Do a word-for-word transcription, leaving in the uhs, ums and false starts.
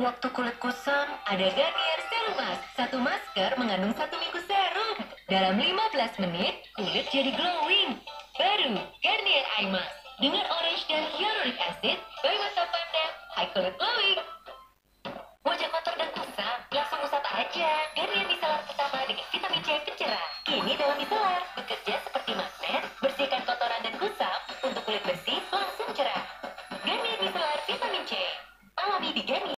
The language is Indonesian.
Waktu kulit kusam, ada Garnier Serum Mask. Satu masker mengandung satu minggu serum. Dalam lima belas menit, kulit jadi glowing. Baru, Garnier Eye Mask. Dengan orange dan hyaluronic acid, bayi mata pandang, high kulit glowing. Wajah kotor dan kusam, langsung usap aja. Garnier Micellar Utama dengan vitamin C pencerah. Kini dalam micellar, bekerja seperti magnet, bersihkan kotoran dan kusam untuk kulit bersih.